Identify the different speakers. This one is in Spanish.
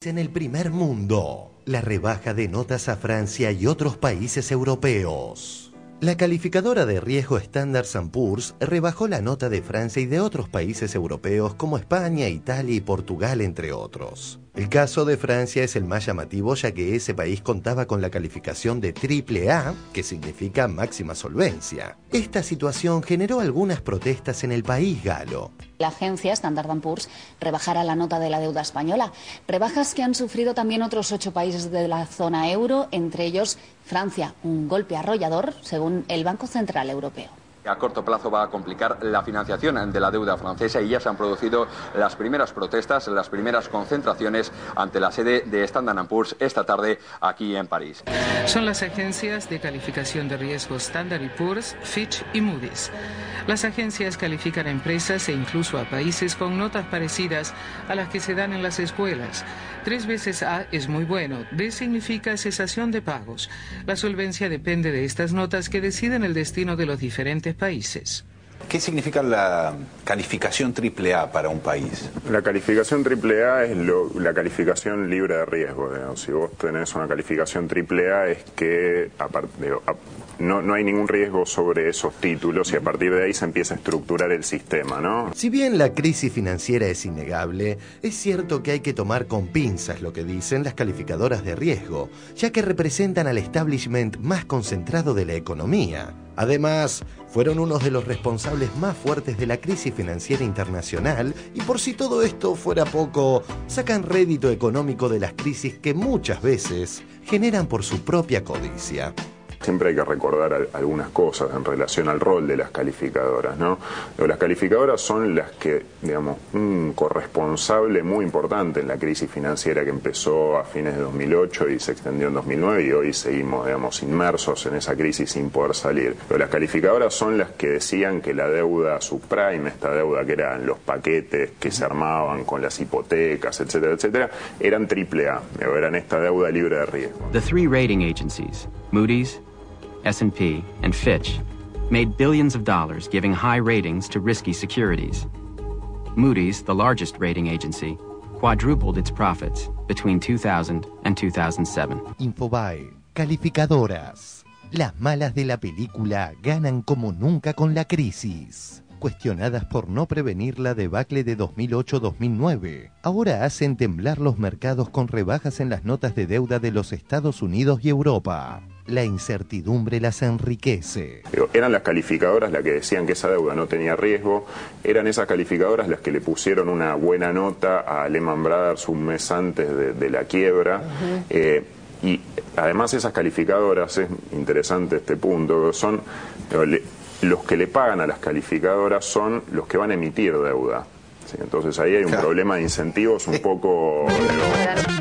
Speaker 1: En el primer mundo, la rebaja de notas a Francia y otros países europeos. La calificadora de riesgo Standard & Poor's rebajó la nota de Francia y de otros países europeos como España, Italia y Portugal, entre otros. El caso de Francia es el más llamativo, ya que ese país contaba con la calificación de AAA, que significa máxima solvencia. Esta situación generó algunas protestas en el país galo.
Speaker 2: La agencia Standard & Poor's rebajará la nota de la deuda española. Rebajas que han sufrido también otros 8 países de la zona euro, entre ellos Francia. Un golpe arrollador, según el Banco Central Europeo.
Speaker 3: A corto plazo va a complicar la financiación de la deuda francesa y ya se han producido las primeras protestas, las primeras concentraciones ante la sede de Standard & Poor's esta tarde aquí en París.
Speaker 4: Son las agencias de calificación de riesgo Standard & Poor's, Fitch y Moody's. Las agencias califican a empresas e incluso a países con notas parecidas a las que se dan en las escuelas. 3 veces A es muy bueno, D significa cesación de pagos. La solvencia depende de estas notas que deciden el destino de los diferentes países.
Speaker 5: ¿Qué significa la calificación AAA para un país?
Speaker 6: La calificación AAA es la calificación libre de riesgo. Digamos. Si vos tenés una calificación AAA es que no hay ningún riesgo sobre esos títulos y a partir de ahí se empieza a estructurar el sistema, ¿no?
Speaker 1: Si bien la crisis financiera es innegable, es cierto que hay que tomar con pinzas lo que dicen las calificadoras de riesgo, ya que representan al establishment más concentrado de la economía. Además, fueron unos de los responsables más fuertes de la crisis financiera internacional y por si todo esto fuera poco, sacan rédito económico de las crisis que muchas veces generan por su propia codicia.
Speaker 6: Siempre hay que recordar algunas cosas en relación al rol de las calificadoras, ¿no? Las calificadoras son las que, digamos, un corresponsable muy importante en la crisis financiera que empezó a fines de 2008 y se extendió en 2009 y hoy seguimos, digamos, inmersos en esa crisis sin poder salir. Pero las calificadoras son las que decían que la deuda subprime, esta deuda que eran los paquetes que se armaban con las hipotecas, etcétera, etcétera, eran AAA, eran esta deuda libre de riesgo.
Speaker 7: The 3 rating agencies, Moody's, S&P, and Fitch, made billions of dollars giving high ratings to risky securities. Moody's, the largest rating agency, quadrupled its profits between 2000 and 2007.
Speaker 1: Infobae, calificadoras. Las malas de la película ganan como nunca con la crisis. Cuestionadas por no prevenir la debacle de 2008-2009, ahora hacen temblar los mercados con rebajas en las notas de deuda de los Estados Unidos y Europa. La incertidumbre las enriquece.
Speaker 6: Eran las calificadoras las que decían que esa deuda no tenía riesgo, eran esas calificadoras las que le pusieron una buena nota a Lehman Brothers un mes antes de la quiebra. Y además esas calificadoras, es interesante este punto, son los que le pagan a las calificadoras son los que van a emitir deuda. ¿Sí? Entonces ahí hay un problema de incentivos un poco...